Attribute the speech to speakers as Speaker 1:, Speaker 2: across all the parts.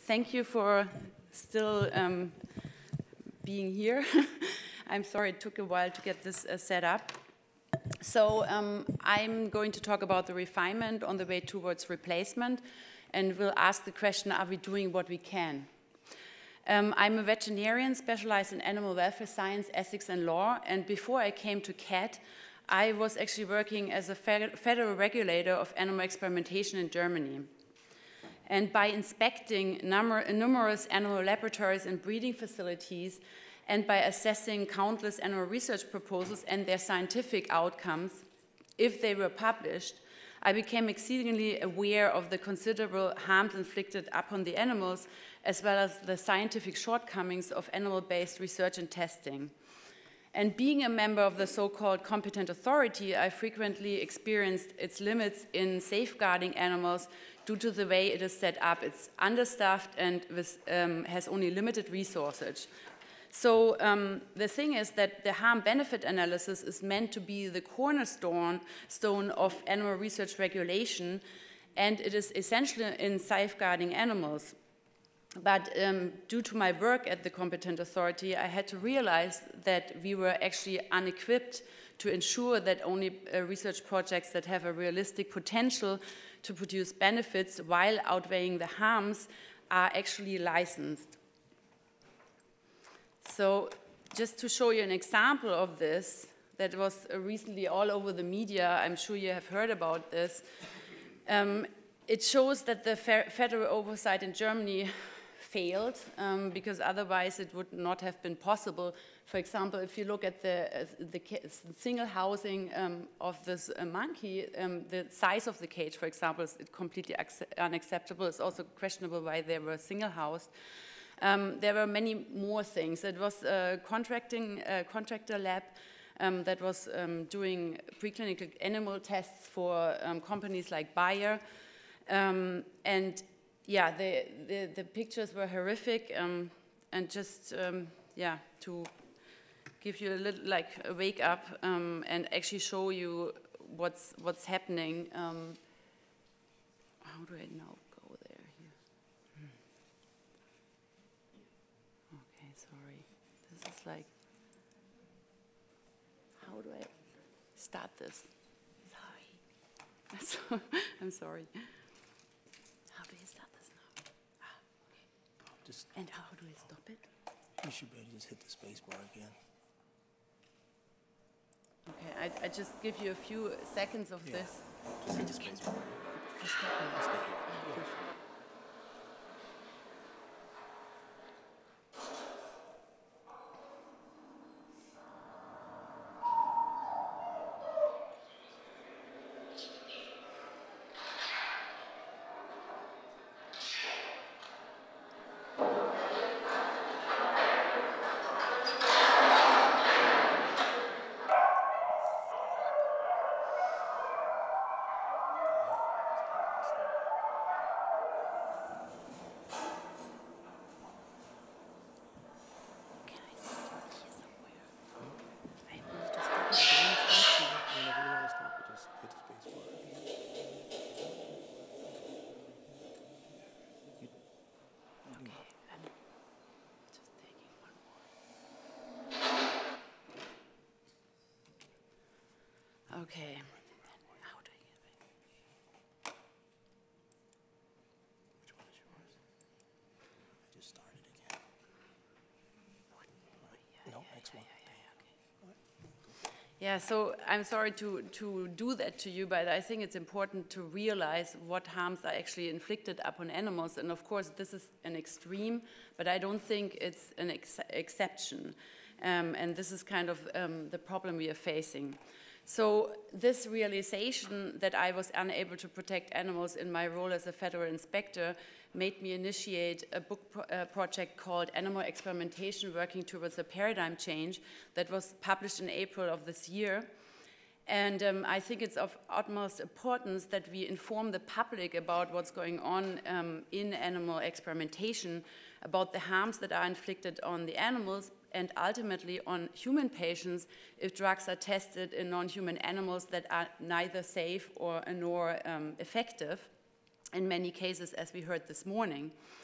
Speaker 1: thank you for still being here. I'm sorry it took a while to get this set up. So I'm going to talk about the refinement on the way towards replacement, and we'll ask the question, are we doing what we can? I'm a veterinarian specialized in animal welfare science, ethics, and law, and before I came to CAT, I was actually working as a federal regulator of animal experimentation in Germany. And by inspecting numerous animal laboratories and breeding facilities, and by assessing countless animal research proposals and their scientific outcomes, if they were published, I became exceedingly aware of the considerable harms inflicted upon the animals, as well as the scientific shortcomings of animal-based research and testing. And being a member of the so-called competent authority, I frequently experienced its limits in safeguarding animals due to the way it is set up. It's understaffed and has only limited resources. So the thing is that the harm-benefit analysis is meant to be the cornerstone of animal research regulation, and it is essential in safeguarding animals. But due to my work at the competent authority, I had to realize that we were actually unequipped to ensure that only research projects that have a realistic potential to produce benefits while outweighing the harms are actually licensed. So just to show you an example of this, that was recently all over the media, I'm sure you have heard about this, it shows that the federal oversight in Germany failed, because otherwise it would not have been possible. For example, if you look at the single housing of this monkey, the size of the cage, for example, is completely unacceptable. It's also questionable why they were single housed. There were many more things. It was a contractor lab that was doing preclinical animal tests for companies like Bayer, and yeah, the pictures were horrific, and just yeah, to give you a little like a wake up and actually show you what's happening. How do I now go there here? Okay, sorry. This is like, how do I start this? Sorry. I'm sorry. How do you start this now? Okay. And how do I stop it?
Speaker 2: You should be able to just hit the space bar again.
Speaker 1: Okay, I just give you a few seconds of this.
Speaker 2: Just hit the space bar.
Speaker 1: For stopping. Okay. How do I get it?
Speaker 2: Which one is yours? I just started again.
Speaker 1: What?
Speaker 2: No, next one.
Speaker 1: Yeah, so I'm sorry to do that to you, but I think it's important to realize what harms are actually inflicted upon animals. And of course, this is an extreme, but I don't think it's an exception. And this is kind of the problem we are facing. So this realization that I was unable to protect animals in my role as a federal inspector made me initiate a book project called Animal Experimentation Working Towards a Paradigm Change that was published in April of this year. And I think it's of utmost importance that we inform the public about what's going on in animal experimentation, about the harms that are inflicted on the animals, and ultimately on human patients if drugs are tested in non-human animals that are neither safe nor effective, in many cases, as we heard this morning.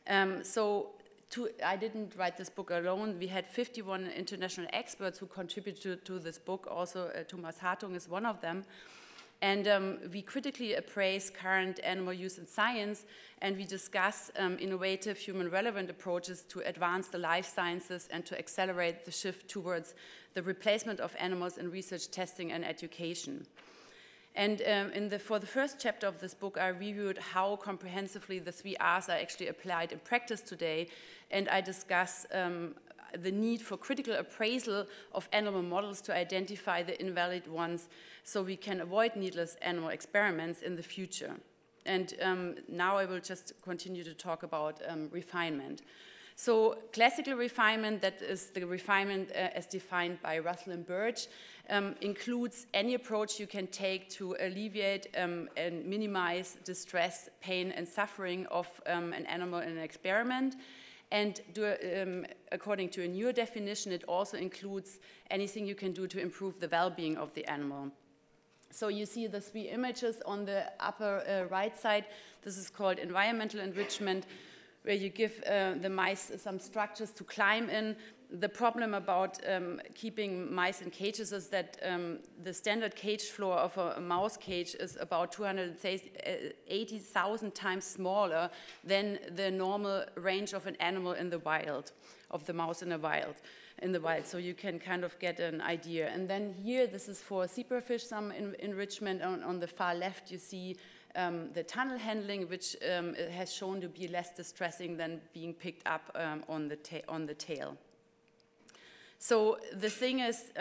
Speaker 1: I didn't write this book alone. We had 51 international experts who contributed to this book. Also, Thomas Hartung is one of them. And we critically appraise current animal use in science, and we discuss innovative human-relevant approaches to advance the life sciences and to accelerate the shift towards the replacement of animals in research, testing, and education. And for the first chapter of this book, I reviewed how comprehensively the 3 Rs are actually applied in practice today, and I discuss the need for critical appraisal of animal models to identify the invalid ones so we can avoid needless animal experiments in the future. And now I will just continue to talk about refinement. So classical refinement, that is the refinement as defined by Russell and Birch, includes any approach you can take to alleviate and minimize distress, pain, and suffering of an animal in an experiment. And according to a newer definition, it also includes anything you can do to improve the well-being of the animal. So you see the 3 images on the upper right side. This is called environmental enrichment, where you give the mice some structures to climb in. The problem about keeping mice in cages is that the standard cage floor of a mouse cage is about 280,000 times smaller than the normal range of an animal in the wild, of the mouse in the wild. So you can kind of get an idea. And then here, this is for zebrafish, some enrichment. On the far left, you see the tunnel handling, which has shown to be less distressing than being picked up on the tail. So the thing is,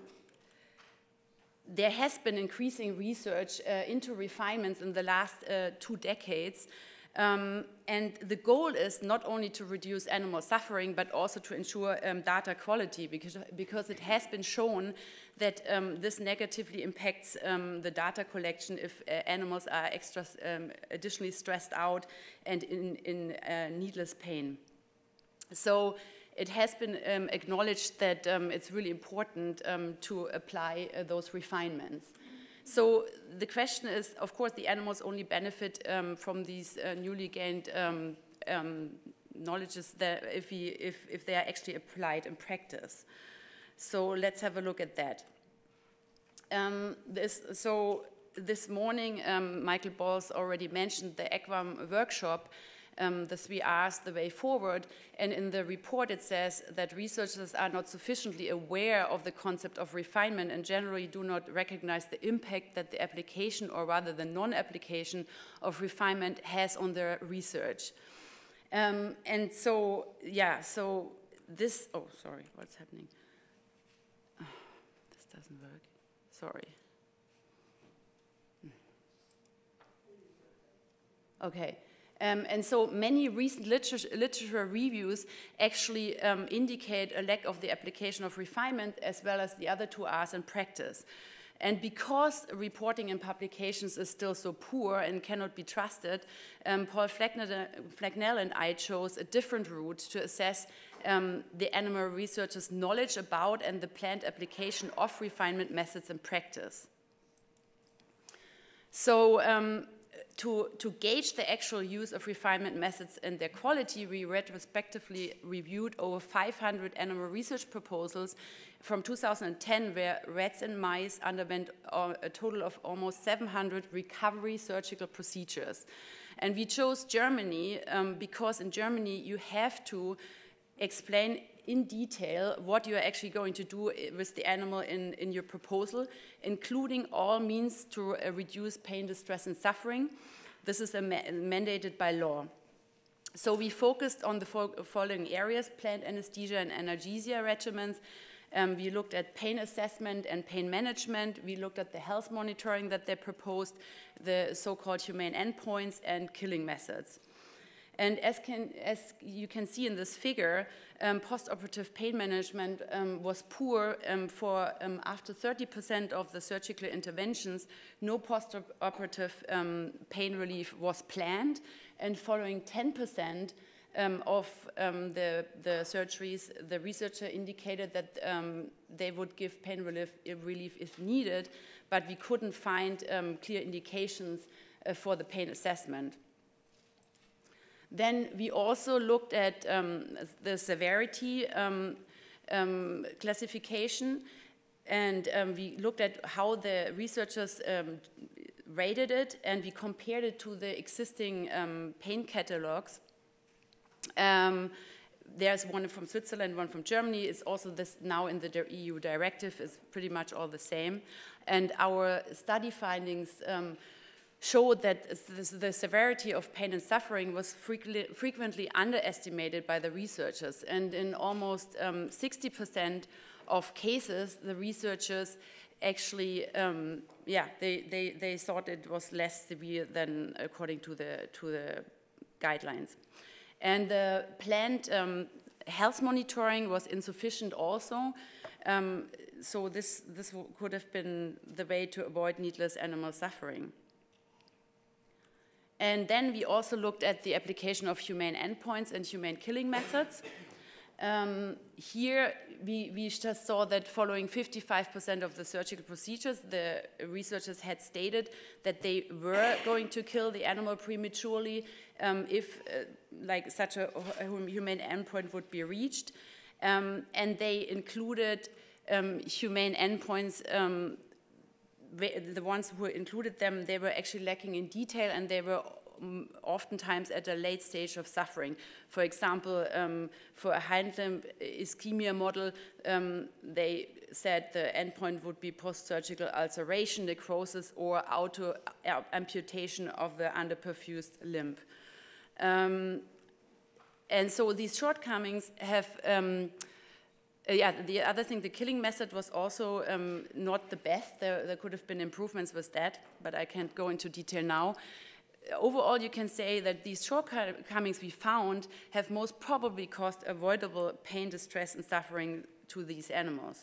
Speaker 1: there has been increasing research into refinements in the last 2 decades. And the goal is not only to reduce animal suffering, but also to ensure data quality, because it has been shown that this negatively impacts the data collection if animals are additionally stressed out and in needless pain. So it has been acknowledged that it's really important to apply those refinements. So the question is, of course, the animals only benefit from these newly gained knowledges that if they are actually applied in practice. So let's have a look at that. This morning, Michael Balls already mentioned the EQUAM workshop, the 3 Rs, the way forward, and in the report it says that researchers are not sufficiently aware of the concept of refinement and generally do not recognize the impact that the application, or rather the non-application of refinement has on their research. And so, yeah, so this, oh, sorry, what's happening? Oh, this doesn't work, sorry. Okay. And so many recent literature reviews actually indicate a lack of the application of refinement as well as the other 2 Rs in practice. And because reporting in publications is still so poor and cannot be trusted, Paul Flecknell and I chose a different route to assess the animal researchers' knowledge about and the planned application of refinement methods in practice. So to gauge the actual use of refinement methods and their quality, we retrospectively reviewed over 500 animal research proposals from 2010, where rats and mice underwent a total of almost 700 recovery surgical procedures. And we chose Germany because in Germany you have to explain in detail what you are actually going to do with the animal in your proposal, including all means to reduce pain, distress, and suffering. This is mandated by law. So we focused on the following areas: planned anesthesia and analgesia regimens. We looked at pain assessment and pain management. We looked at the health monitoring that they proposed, the so-called humane endpoints, and killing methods. And as you can see in this figure, post-operative pain management was poor for after 30% of the surgical interventions. No post-operative pain relief was planned, and following 10% of the surgeries, the researcher indicated that they would give pain relief if needed, but we couldn't find clear indications for the pain assessment. Then we also looked at the severity classification, and we looked at how the researchers rated it, and we compared it to the existing pain catalogs. There's one from Switzerland, one from Germany. It's also this now in the EU directive is pretty much all the same. And our study findings showed that the severity of pain and suffering was frequently underestimated by the researchers. And in almost 60% of cases, the researchers actually, they thought it was less severe than according to the guidelines. And the planned health monitoring was insufficient also. So this could have been the way to avoid needless animal suffering. And then we also looked at the application of humane endpoints and humane killing methods. Here, we just saw that following 55% of the surgical procedures, the researchers had stated that they were going to kill the animal prematurely if like such a humane endpoint would be reached. And they included humane endpoints. The ones who included them, they were actually lacking in detail, and they were oftentimes at a late stage of suffering. For example, for a hind limb ischemia model, they said the endpoint would be post-surgical ulceration, necrosis, or auto amputation of the underperfused limb. And so these shortcomings have the other thing, the killing method was also not the best. There could have been improvements with that, but I can't go into detail now. Overall, you can say that these shortcomings we found have most probably caused avoidable pain, distress, and suffering to these animals.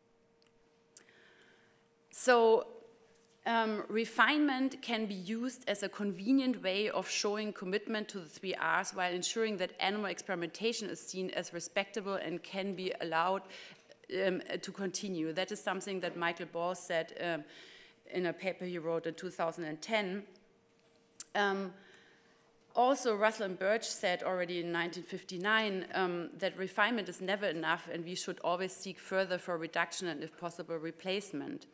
Speaker 1: So refinement can be used as a convenient way of showing commitment to the 3 Rs while ensuring that animal experimentation is seen as respectable and can be allowed to continue. That is something that Michael Ball said in a paper he wrote in 2010. Also, Russell and Birch said already in 1959 that refinement is never enough and we should always seek further for reduction and, if possible, replacement.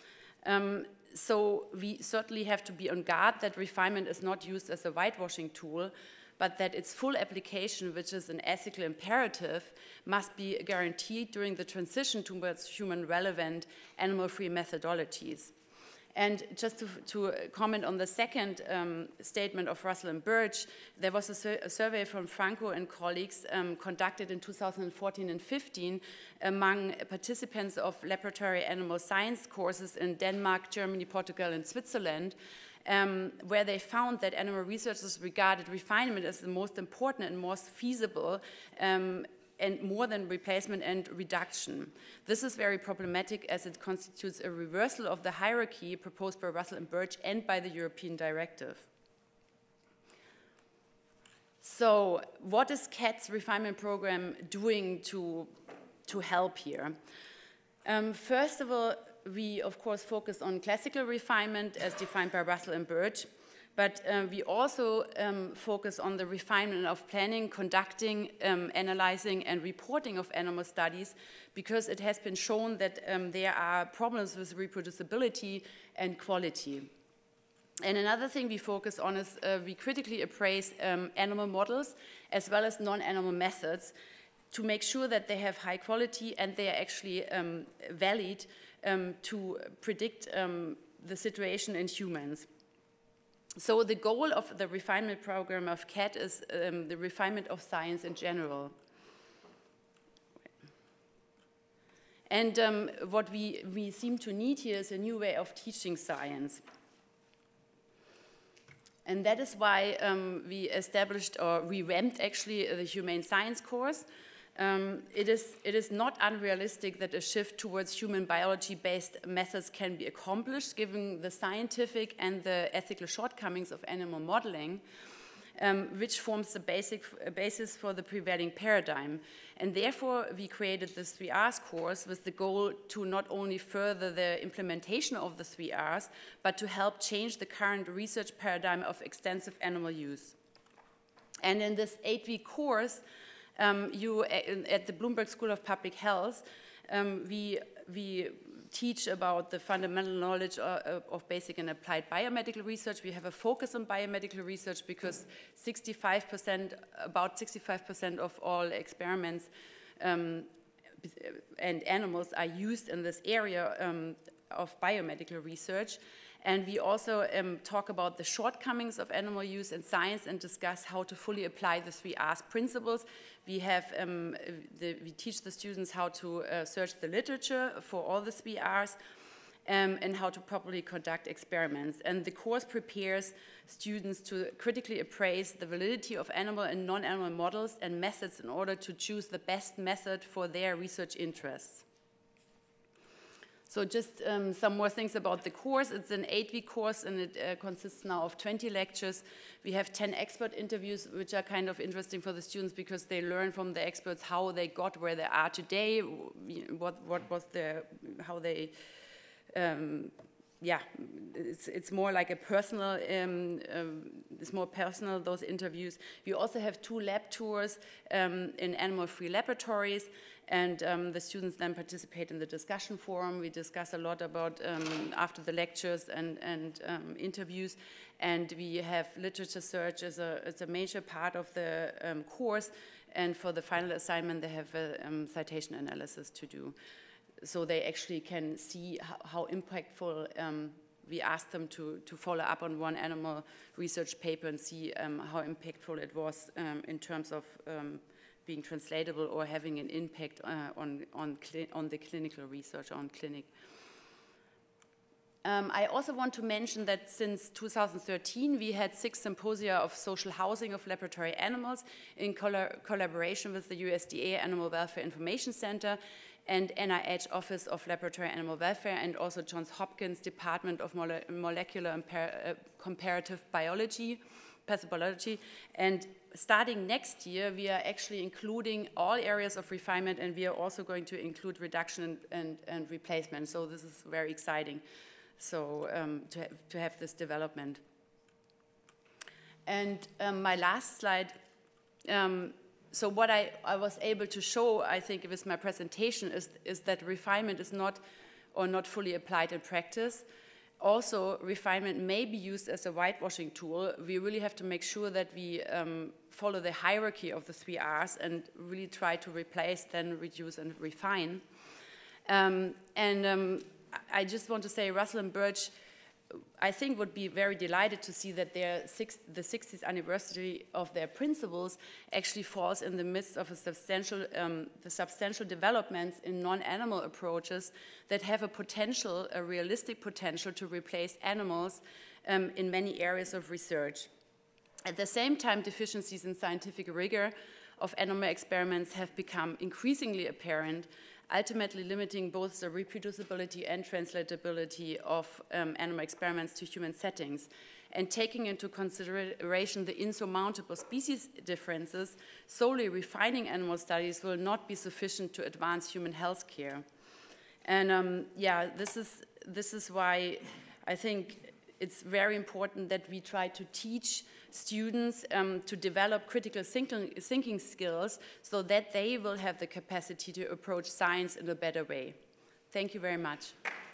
Speaker 1: So we certainly have to be on guard that refinement is not used as a whitewashing tool, but that its full application, which is an ethical imperative, must be guaranteed during the transition towards human-relevant, animal-free methodologies. And just to comment on the second statement of Russell and Birch, there was a survey from Franco and colleagues conducted in 2014 and 15 among participants of laboratory animal science courses in Denmark, Germany, Portugal, and Switzerland, where they found that animal researchers regarded refinement as the most important and most feasible and more than replacement and reduction. This is very problematic as it constitutes a reversal of the hierarchy proposed by Russell and Birch and by the European directive. So what is CAT's refinement program doing to help here? First of all, we of course focus on classical refinement as defined by Russell and Birch. But we also focus on the refinement of planning, conducting, analyzing, and reporting of animal studies, because it has been shown that there are problems with reproducibility and quality. And another thing we focus on is we critically appraise animal models as well as non-animal methods to make sure that they have high quality and they are actually valid to predict the situation in humans. So the goal of the refinement program of CAT is the refinement of science in general. And what we seem to need here is a new way of teaching science. And that is why we established or revamped actually the humane science course. It is not unrealistic that a shift towards human biology-based methods can be accomplished given the scientific and the ethical shortcomings of animal modeling, which forms the basis for the prevailing paradigm. And therefore, we created the 3 Rs course with the goal to not only further the implementation of the 3 Rs, but to help change the current research paradigm of extensive animal use. And in this 8-week course, at the Bloomberg School of Public Health, we teach about the fundamental knowledge of basic and applied biomedical research. We have a focus on biomedical research because about 65% of all experiments and animals are used in this area of biomedical research. And we also talk about the shortcomings of animal use in science and discuss how to fully apply the 3 R's principles. We teach the students how to search the literature for all the 3 R's and how to properly conduct experiments. And the course prepares students to critically appraise the validity of animal and non-animal models and methods in order to choose the best method for their research interests. So just some more things about the course. It's an 8-week course, and it consists now of 20 lectures. We have 10 expert interviews, which are kind of interesting for the students because they learn from the experts how they got where they are today, how they, yeah, it's more like a personal, it's more personal, those interviews. We also have 2 lab tours in animal-free laboratories, and the students then participate in the discussion forum. We discuss a lot about, after the lectures and interviews, and we have literature search as a major part of the course, and for the final assignment they have a citation analysis to do. So they actually can see how impactful, we asked them to follow up on one animal research paper and see how impactful it was in terms of being translatable or having an impact on the clinical research, on clinic. I also want to mention that since 2013, we had 6 symposia of social housing of laboratory animals in collaboration with the USDA Animal Welfare Information Center and NIH Office of Laboratory Animal Welfare, and also Johns Hopkins Department of Molecular and Comparative Biology, Pathobiology. And starting next year, we are actually including all areas of refinement, and we are also going to include reduction and replacement. So this is very exciting. So to have this development. And my last slide, so what I was able to show, I think, with my presentation is that refinement is not fully applied in practice. Also, refinement may be used as a whitewashing tool. We really have to make sure that we follow the hierarchy of the 3 R's and really try to replace, then reduce and refine. I just want to say Russell and Birch, I think, would be very delighted to see that the 60th anniversary of their principles actually falls in the midst of the substantial developments in non-animal approaches that have a realistic potential to replace animals in many areas of research. At the same time, deficiencies in scientific rigor of animal experiments have become increasingly apparent, ultimately limiting both the reproducibility and translatability of animal experiments to human settings. And taking into consideration the insurmountable species differences, solely refining animal studies will not be sufficient to advance human health care. And yeah, this is why I think it's very important that we try to teach students to develop critical thinking skills so that they will have the capacity to approach science in a better way. Thank you very much.